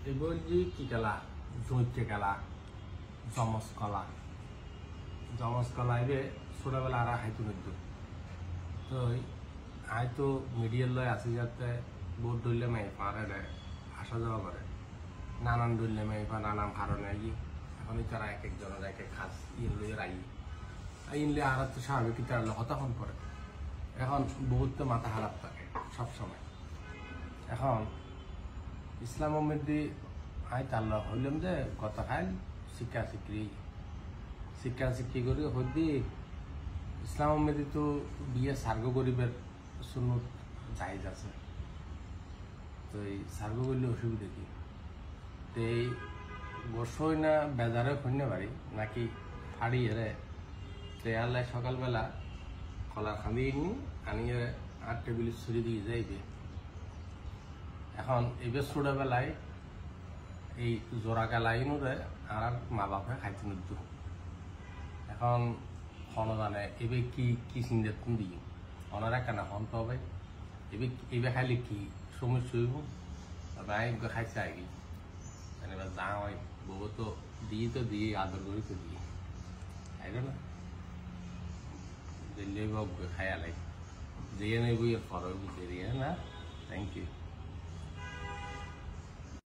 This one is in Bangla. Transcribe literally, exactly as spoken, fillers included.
এবার যে কি খেলা জৈত্য খেলা জমজ কলা জমজ কলা এবে ছোটবেলা আর হাইতো নদ্য তো হয়তো মিডিয়ার লয় আছে যাতে বহুত দৈলে মাই পারে আসা যাওয়া করে নানান দৈলে মাই পা নানান কারণে আই এখন তারা এক একজনের এক এক খাস ইন লইয়ের আই ইনলে আর তো স্বাভাবিক তার হতাহন করে এখন বহুত তো মাথা খারাপ থাকে সবসময় এখন ইসলাম মধ্যে আই তার হইলাম যে গতকাল শিক্ষা শিক্ষি শিক্ষা শিক্ষি করে হইদি ইসলাম মধ্যে তো বিয়ে সার্গ গরিবের সুন্নত জায়েজ আছে তো এই সার্গ করলে অসুবিধা কি তো এই বসই না বেজারে খুঁজতে পারি নাকি ফাড়ি হেরে তেয়ালে সকালবেলা কলা খাঁদিয়ে নি আনিয়ে আর টেবিল ছুরি দিয়ে যাইবে এখন এবার ছোটবেলায় এই জোড়া গেলাইনুরে আর মা বাপে খাইতে নিত এখন হন জানে এবার কি কি চিন্তা তুমি দিই ওনারা কেন হন তো হবে এবার এবার খাইলে কি সমস্যা হইব আমি খাইছে আগে এবার যা হয় বউ তো দিয়ে তো দিয়ে আদর করে তো দিয়ে খাইবে না দিল্লি বাবু খাই আলাই দিয়ে নেই বই ফরক দিয়ে না থ্যাংক ইউ